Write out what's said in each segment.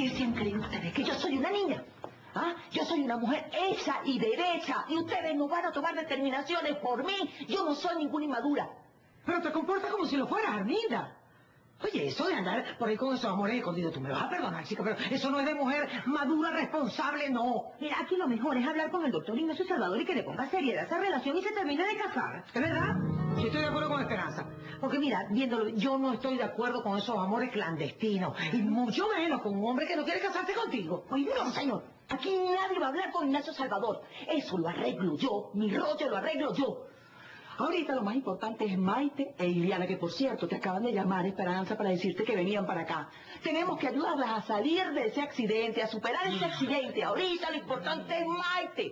¿Qué se han creído ustedes? ¿Que yo soy una niña? ¿Ah? Yo soy una mujer hecha y derecha y ustedes no van a tomar determinaciones por mí. Yo no soy ninguna inmadura. Pero te comportas como si lo fueras, Arminda. Oye, eso de andar por ahí con esos amores escondidos, tú me vas a perdonar, chica, pero eso no es de mujer madura, responsable, no. Mira, aquí lo mejor es hablar con el doctor Ignacio Salvador y que le ponga seriedad a esa relación y se termine de casar. ¿Es verdad? Yo estoy de acuerdo con Esperanza. Porque mira, viéndolo, yo no estoy de acuerdo con esos amores clandestinos. Y mucho menos con un hombre que no quiere casarse contigo. Oye, no, señor. Aquí nadie va a hablar con Ignacio Salvador. Eso lo arreglo yo. Mi rollo lo arreglo yo. Ahorita lo más importante es Maite e Iliana, que por cierto te acaban de llamar, Esperanza, para decirte que venían para acá. Tenemos que ayudarlas a salir de ese accidente, a superar ese accidente. Ahorita lo importante es Maite.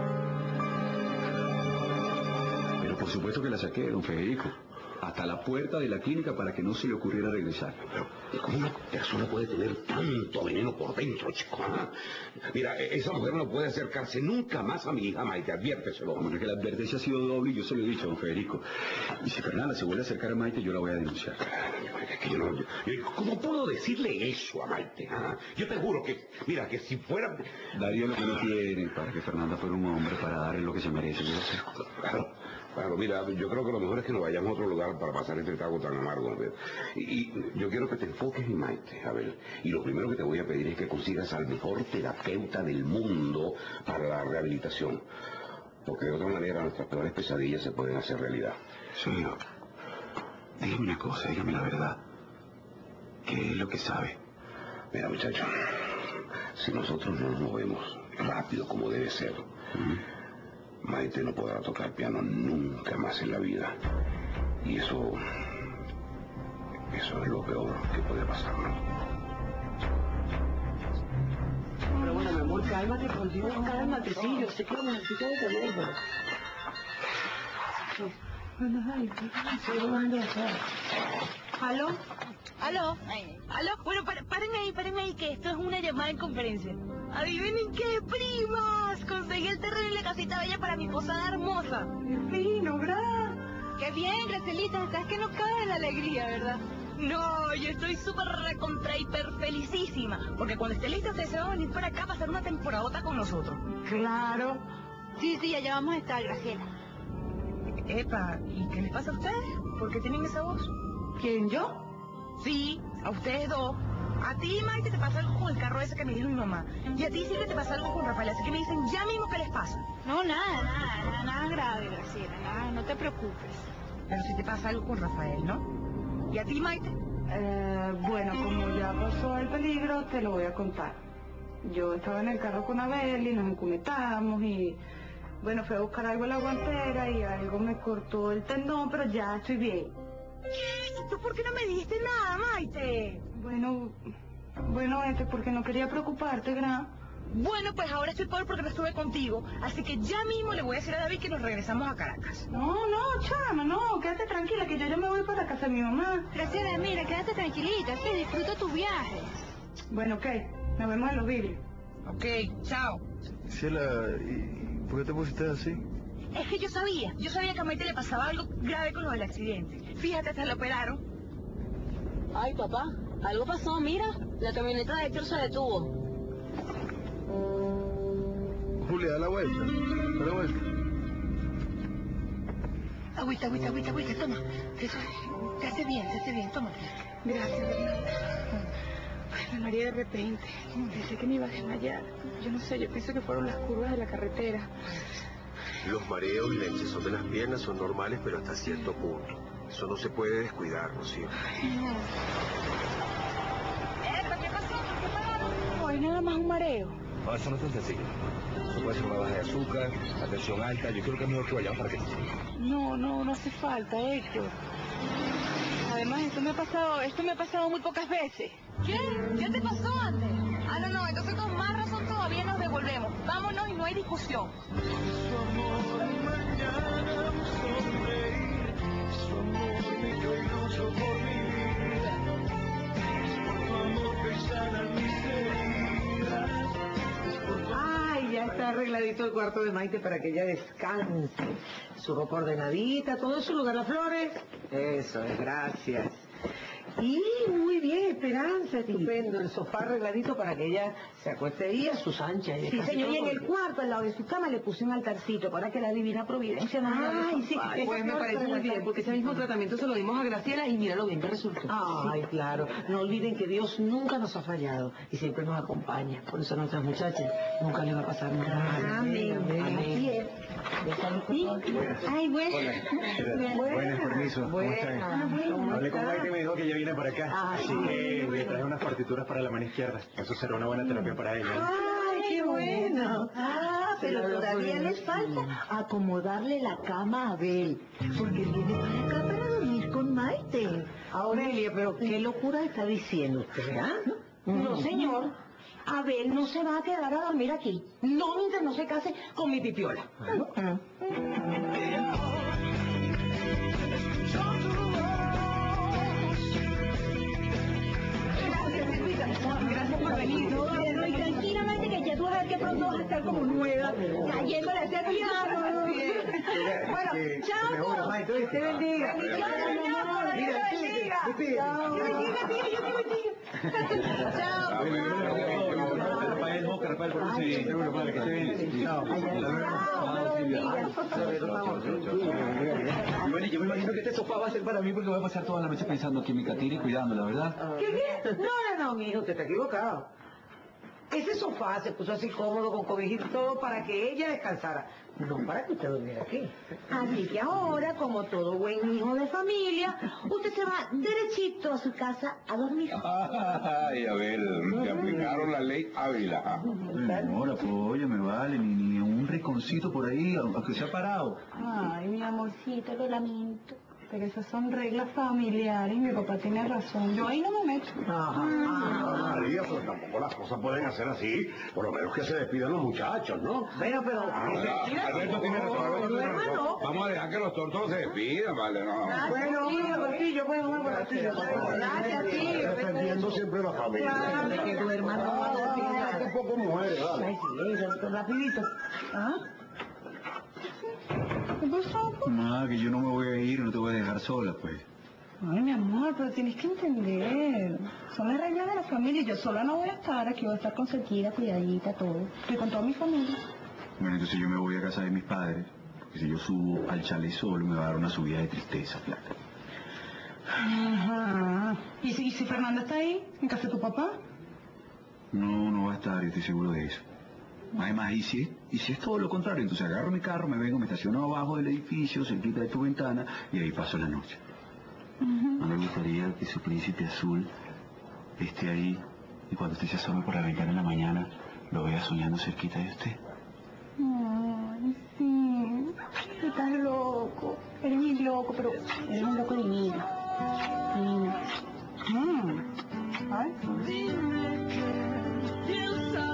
Pero por supuesto que la saqué, don Federico. Hasta la puerta de la clínica para que no se le ocurriera regresar. Pero ¿cómo una persona puede tener tanto veneno por dentro, chico? ¿Ah? Mira, esa mujer no puede acercarse nunca más a mi hija Maite, adviérteselo. Bueno, es que la advertencia ha sido doble y yo se lo he dicho, don Federico. Y si Fernanda se vuelve a acercar a Maite, yo la voy a denunciar. Es que ¿cómo puedo decirle eso a Maite? ¿Ah? Yo te juro que, mira, que si fuera... Daría lo que no tiene para que Fernanda fuera un hombre, para darle lo que se merece. Yo lo sé. Claro, mira, yo creo que lo mejor es que nos vayamos a otro lugar para pasar este trago tan amargo, a ver. Y yo quiero que te enfoques en Maite, a ver. Y lo primero que te voy a pedir es que consigas al mejor terapeuta del mundo para la rehabilitación. Porque de otra manera nuestras peores pesadillas se pueden hacer realidad. Señor, dígame una cosa, dígame la verdad. ¿Qué es lo que sabe? Mira, muchacho, si nosotros no nos movemos rápido como debe ser, Maite no podrá tocar piano nunca más en la vida. Y eso es lo peor que puede pasarnos. Pero bueno, mi amor, cálmate, por Dios, cálmate, sí, yo sé que lo necesito de teléfono. Bueno, ay, ¿qué van a hacer? ¿Aló? ¿Aló? ¿Aló? Bueno, párenme ahí, que esto es una llamada en conferencia. Adivinen qué, primas, conseguí el terreno y la casita bella para mi posada hermosa. Fino, ¿verdad? Qué bien, Gracielita, estás que no cabe la alegría, ¿verdad? No, yo estoy súper recontra hiper felicísima, porque cuando esté lista ustedes se van a venir para acá a pasar una temporadota con nosotros. Claro. Sí, allá vamos a estar, Graciela. Epa, ¿y qué les pasa a ustedes? ¿Por qué tienen esa voz? ¿Quién, yo? Sí, a ustedes dos. A ti, Maite, te pasa algo con el carro ese que me dijo mi mamá. Y a ti, Silvia, te pasa algo con Rafael. Así que me dicen ya mismo qué les pasa. No, nada grave, Graciela, nada, no te preocupes. Pero si te pasa algo con Rafael, ¿no? ¿Y a ti, Maite? Bueno, como ya pasó el peligro, te lo voy a contar. Yo estaba en el carro con Abel y nos encumetamos y... Bueno, fui a buscar algo en la guantera y algo me cortó el tendón, pero ya estoy bien. ¿Y tú por qué no me dijiste nada, Maite? Bueno, porque no quería preocuparte, Gran. Bueno, pues ahora estoy peor porque no estuve contigo. Así que ya mismo le voy a decir a David que nos regresamos a Caracas. No, chama, no, quédate tranquila que yo ya me voy para la casa de mi mamá. Graciela, mira, quédate tranquilita, sí, disfruta tu viaje. Bueno, ok, nos vemos en los vidrios. Ok, chao. Ciela, ¿y por qué te pusiste así? Es que yo sabía que a Maite le pasaba algo grave con lo del accidente. Fíjate, se lo operaron. Ay, papá, algo pasó, mira, la camioneta de Héctor se detuvo. Julia, da la vuelta, Agüita, toma. Eso te hace bien, tómatela. Gracias, Bernarda. Ay, me mareé de repente. Pensé que me iba a desmayar. Yo no sé, yo pienso que fueron las curvas de la carretera. Los mareos y la hinchazón de las piernas son normales, pero hasta cierto punto. Eso no se puede descuidar, Rocío. ¿Qué pasó? ¿Por qué pararon? Hoy nada más un mareo. No, eso no es tan sencillo. Eso puede ser una baja de azúcar, la tensión alta. Yo creo que es mejor que vayamos para que te siga. No hace falta, Héctor. Además, esto me ha pasado muy pocas veces. ¿Qué? ¿Ya te pasó antes? Ah, no, entonces con más razón todavía nos devolvemos. Vámonos y no hay discusión. Ay, ya está arregladito el cuarto de Maite para que ella descanse. Su ropa ordenadita, todo en su lugar, las flores. Eso es, gracias. Sí, muy bien, Esperanza, estupendo. El sofá arregladito para que ella se acueste ahí a sus anchas. Sí, señor, y en el cuarto, al lado de su cama, le puse un altarcito para que la divina providencia nos haga Ay, sí, sofá. pues me parece muy bien, porque ese mismo tratamiento se lo dimos a Graciela y mira lo bien que resultó. Ay, claro. No olviden que Dios nunca nos ha fallado y siempre nos acompaña. Por eso a nuestras muchachas nunca les va a pasar nada. Amén. Así es. Sí. Ay, bueno. Buenas, permiso. ¿Cómo están? Hablé con Maite y me dijo que ya viene para acá. Así que le traje unas partituras para la mano izquierda. Eso será una buena terapia para ella. Ay, qué bueno. Pero todavía les falta acomodarle la cama a Abel, porque él viene para acá para dormir con Maite. Aurelia, pero qué locura está diciendo usted, ¿ah? No, señor. Abel no se va a quedar a dormir aquí. No, mientras no se case con mi pipiola. Gracias por venir. No, y tranquilamente que ya tú vas a ver que pronto vas a estar como nueva, cayéndole a ese piano. Bueno, chao. Que te bendiga. Chao. Y bueno, yo me imagino que este sofá va a ser para mí porque voy a pasar toda la noche pensando aquí en mi Catira y cuidándola, ¿verdad? ¿Qué? No, mijo, te está equivocado. Ese sofá se puso así cómodo, con cobijito y todo, para que ella descansara. No para que usted durmiera aquí. Así que ahora, como todo buen hijo de familia, usted se va derechito a su casa a dormir. Ay, a ver, te aplicaron la ley Ávila. Mi amor, apóyame, vale, ni un rinconcito por ahí, aunque sea parado. Ay, mi amorcito, lo lamento. Pero esas son reglas familiares y mi papá tiene razón. Yo ahí no me meto. María, pero tampoco las cosas pueden hacer así. Por lo menos que se despidan los muchachos, ¿no? Bueno, pero... Alberto tiene razón, Alberto tiene razón. Vamos a dejar que los tortos se despidan, vale, no. Bueno, Martillo, bueno, Martillo. Gracias, tío. Defendiendo siempre la familia. Que tu hermano no va a decir nada. Un poco mujeres, dale. Ay, sí, rapidito. ¿Ah? ¿Qué pasó? Nada, que yo no me voy a ir, no te voy a dejar sola, pues. Ay, mi amor, pero tienes que entender. Son las reglas de la familia y yo sola no voy a estar. Aquí voy a estar con Shakira, cuidadita, todo. Y con toda mi familia. Bueno, entonces yo me voy a casa de mis padres, porque si yo subo al chalet solo me va a dar una subida de tristeza, claro. Ajá. ¿Y si Fernanda está ahí, en casa de tu papá? No va a estar, yo estoy seguro de eso. Además, ¿y si es todo lo contrario? Entonces agarro mi carro, me vengo, me estaciono abajo del edificio, cerquita de tu ventana, y ahí paso la noche. No me gustaría que su príncipe azul esté ahí, y cuando usted se asome por la ventana en la mañana, lo vea soñando cerquita de usted. Ay, sí. Estás loco. Eres muy loco, pero eres un loco divino.